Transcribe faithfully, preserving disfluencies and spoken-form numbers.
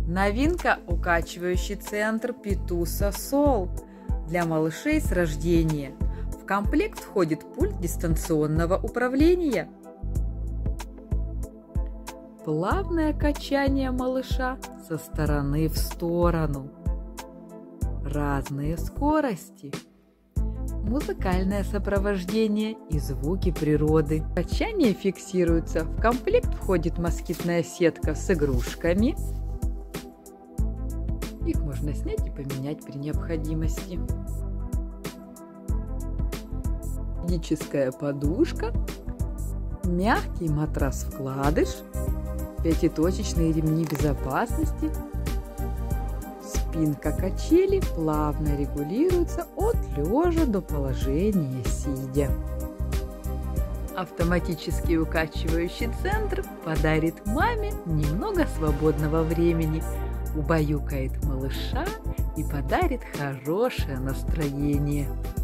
Новинка – укачивающий центр Петуса Сол для малышей с рождения. В комплект входит пульт дистанционного управления. Плавное качание малыша со стороны в сторону. Разные скорости. Музыкальное сопровождение и звуки природы. Качание фиксируется. В комплект входит москитная сетка с игрушками. Их можно снять и поменять при необходимости. Магическая подушка. Мягкий матрас-вкладыш. Пятиточечные ремни безопасности. Спинка качели плавно регулируется от лежа до положения сидя. Автоматический укачивающий центр подарит маме немного свободного времени, убаюкает малыша и подарит хорошее настроение.